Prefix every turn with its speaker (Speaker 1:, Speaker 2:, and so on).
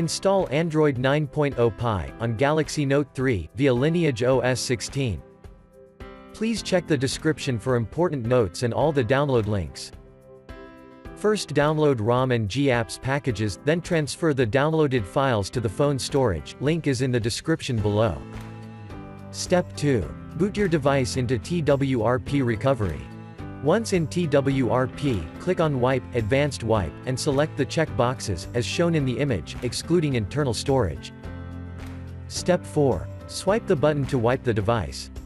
Speaker 1: Install Android 9.0 Pie on Galaxy Note 3 via LineageOS 16. Please check the description for important notes and all the download links. First download ROM and GApps packages, then transfer the downloaded files to the phone storage, link is in the description below. Step 2. Boot your device into TWRP recovery. Once in TWRP, click on Wipe, Advanced Wipe, and select the check boxes, as shown in the image, excluding internal storage. Step 4. Swipe the button to wipe the device.